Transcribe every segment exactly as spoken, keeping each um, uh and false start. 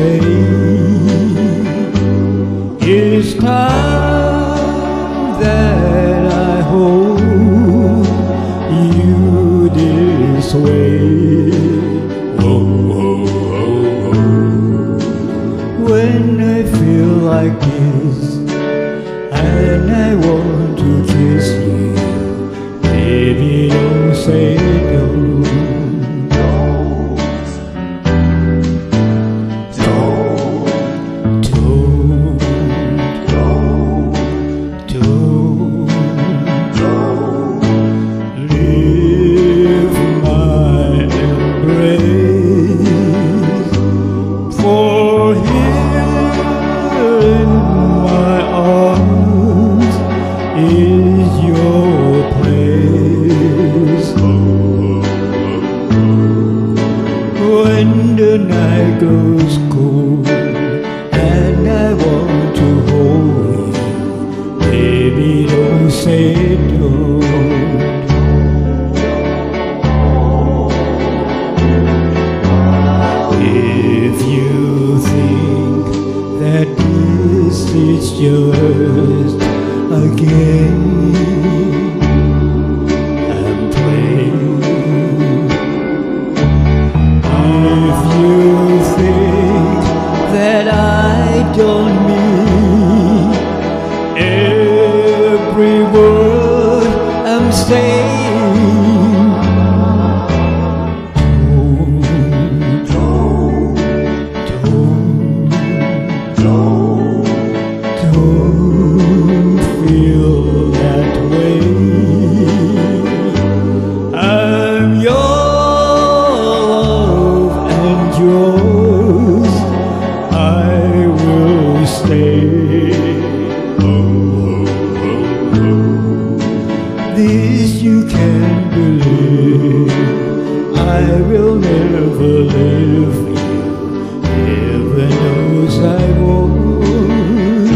say it's time that I hold you this way. Oh, oh, oh, oh. When I feel like this and I want to kiss you, baby, don't say no. Is your place when the night goes cold and I want to hold you, baby, don't say don't. If you think that this is just again, I'm playing. If you think that I don't mean every word I'm saying, don't, don't, don't, don't, don't feel that way. I'm your love and yours I will stay. Oh, oh, oh, oh. This you can believe, I will never leave you. Heaven knows I won't.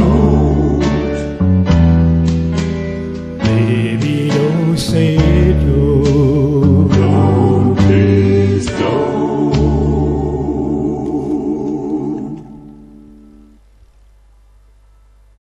Baby, don't say it.